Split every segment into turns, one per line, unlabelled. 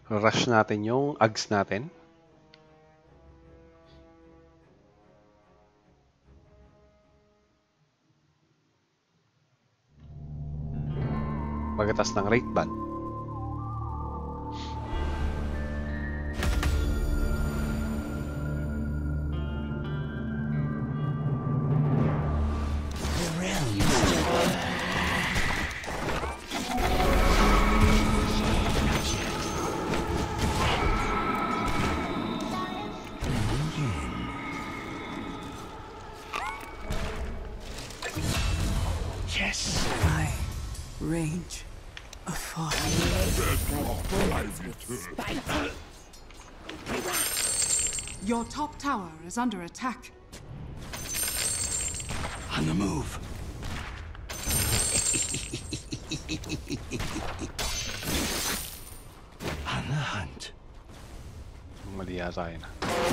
Rush natin yung ags natin. Pagkatas ng rate ban.
Range afar. Your top tower is under attack.
On the move. On the hunt.
Mali yata yun.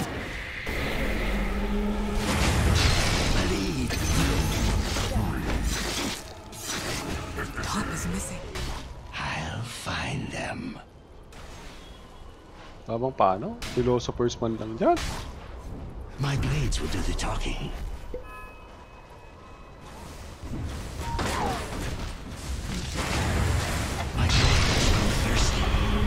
Lead.
Top is missing.
I'll find them.
Habang paano? Philosophers man lang dyan.
My blades will do the talking. My blades grow thirsty.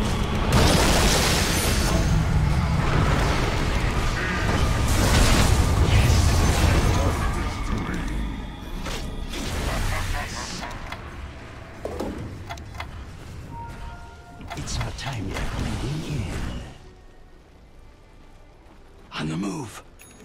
It's not time yet. Blending in. On the move.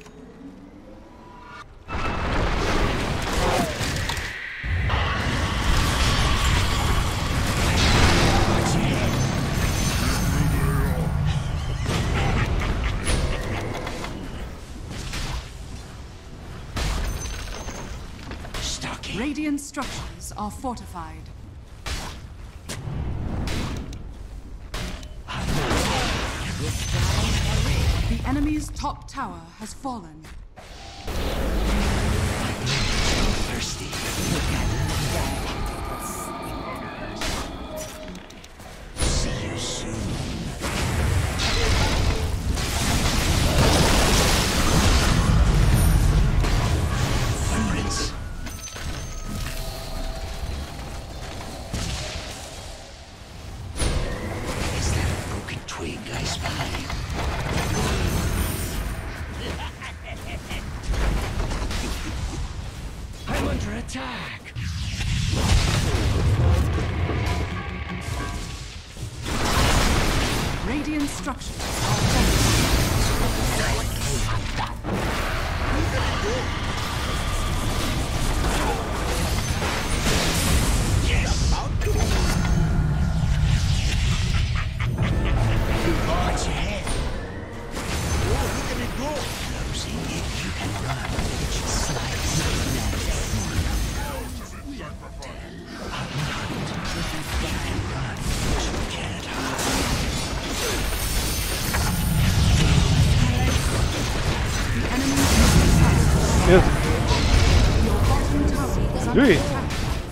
Stalking.
Radiant structures are fortified. The enemy's top tower has fallen.
Thirsty. See you soon. Prince. Is that a broken twig I spy? I'm under attack.
Radiant structures are fortified.
Yes. Watch your head. Oh, look at it go. Closing if you can run. It should slide You can run, but you can't hide.
The enemy's middle tower.
Yes.
Your bottom tower is under
Hey.
attack.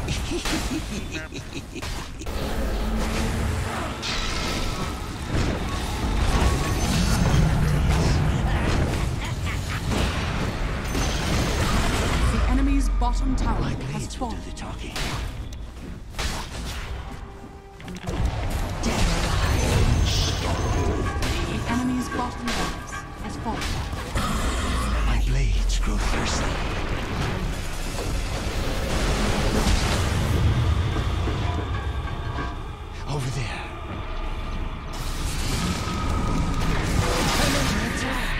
The enemy's bottom tower
My
has
blades will do
fallen.
the talking.
The enemy's bottom base has fallen.
My blades grow thirsty. Over there. I'm under attack.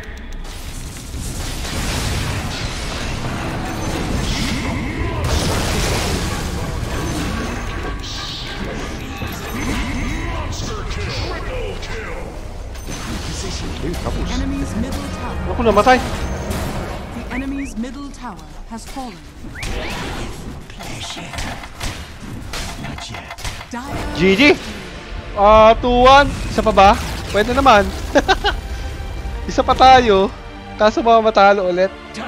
Uy, tapos.
Enemy's middle tower.
Ako namatay.
The enemy's middle tower has fallen.
Pleasure. Not yet.
Dire
GG! 2-1. Isa pa ba? Pwede naman. Isa pa tayo. Kaso mga matalo ulit.